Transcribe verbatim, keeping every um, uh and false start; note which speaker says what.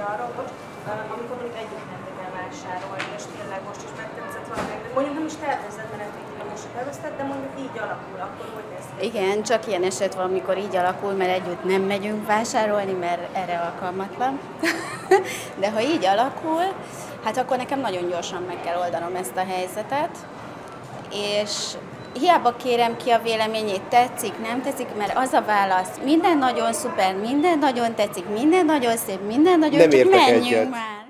Speaker 1: arról, hogy amikor mondjuk együtt mentek el vásárolni, és tényleg most is megtetszett valami, mondjuk nem is tervezett, mert effektíven most se tervezted, de mondjuk így alakul, akkor hogy lesz ki?
Speaker 2: Igen, csak ilyen eset van, amikor így alakul, mert együtt nem megyünk vásárolni, mert erre alkalmatlan. De ha így alakul, hát akkor nekem nagyon gyorsan meg kell oldanom ezt a helyzetet, és hiába kérem ki a véleményét, tetszik, nem tetszik, mert az a válasz, minden nagyon szuper, minden nagyon tetszik, minden nagyon szép, minden nagyon,
Speaker 3: nem
Speaker 2: csak menjünk
Speaker 3: egyet.
Speaker 2: már.